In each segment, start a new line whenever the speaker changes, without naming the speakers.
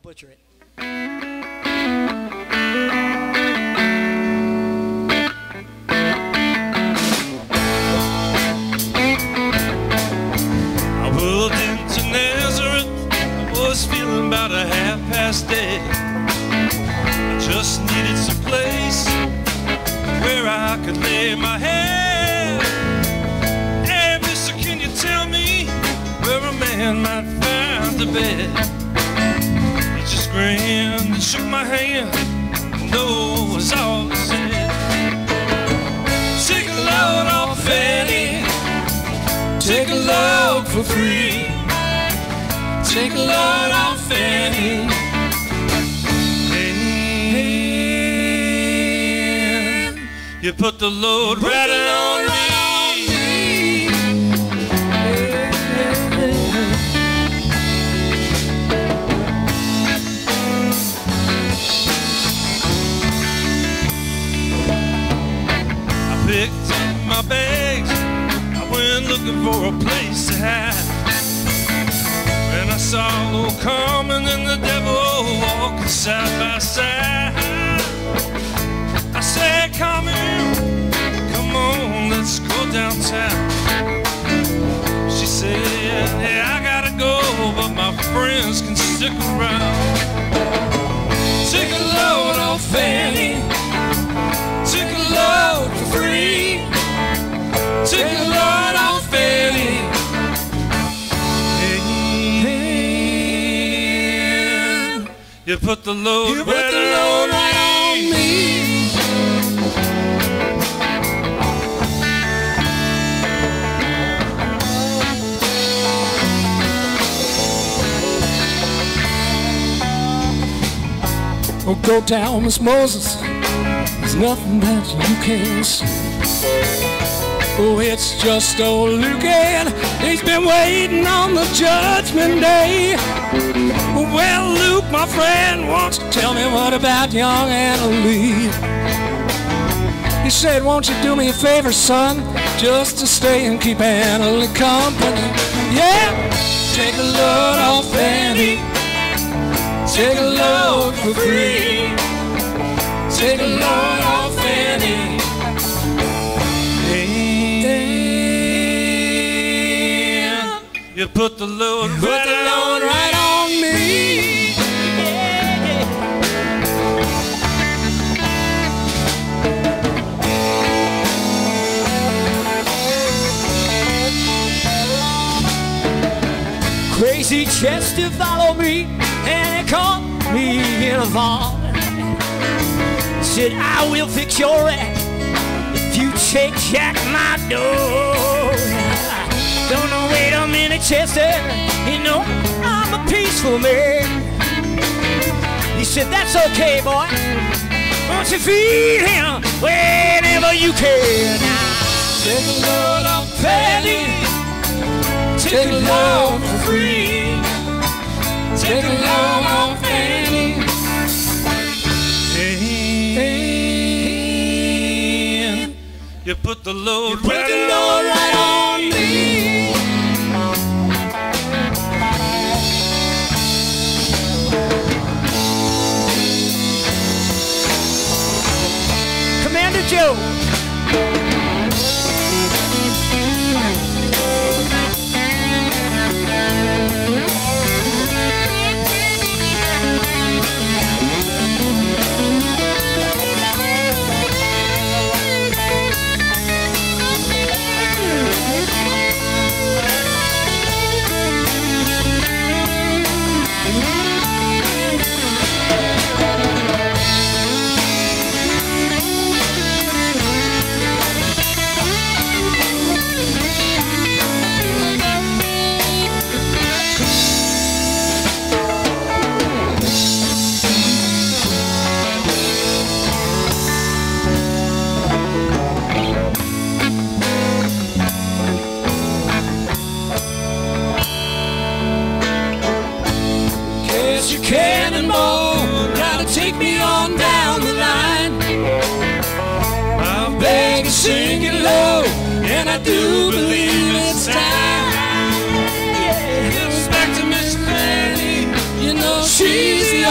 butcher it.
I pulled into Nazareth. I was feeling about a half-past day. I just needed some place where I could lay my head. Hey, mister, can you tell me where a man might find a bed? He just grinned and shook my hand. No was all he said. Take a load off Fanny. Take a load for free. Take a load off Fanny. And you put the load right on me. I picked up my bags. I went looking for a place to hide. When I saw old Carmen and the devil walking side by side, I said, Carmen, come on, let's go downtown. She said, hey, I gotta go, but my friends can stick around. Take a load off Fanny. Take a load for free. Take a load off Fanny. You put the load right on me.
Oh, go down, Miss Moses. There's nothing that you can see. Oh, it's just old Luke, and he's been waiting on the judgment day. Well, Luke, my friend, wants to tell me what about young Anna Lee. He said, won't you do me a favor, son, just to stay and keep Anna Lee company. Yeah, take a load off Annie. Take a load for free. Take a load off Annie.
You put the load
right on me.
Crazy Chester followed me and he caught me in a vault. Said, I will fix your act if you check jack my door. Don't know, wait a minute, Chester, you know I'm a peaceful man. He said, that's okay, boy. Won't you feed him whenever you can?
Take a load off
Fanny. Take a load for free.
Take a load off Fanny.
You put the load
right on me.
Commander Joe.
Take me on down the line. I'm begging, singing low, and I do believe it's time. Yeah, back to Miss Fanny. You know she's the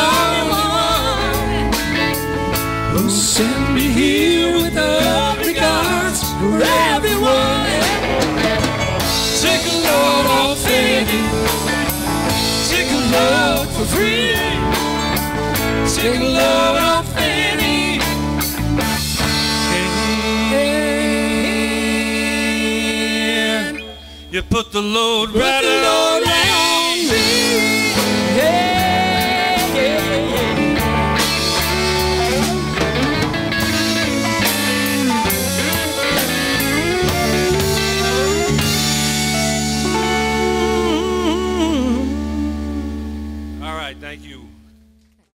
Send me here with love regards for everyone. Take a load off Eddie. Take a load for free. Take a load off Eddie. And
you put the load right along.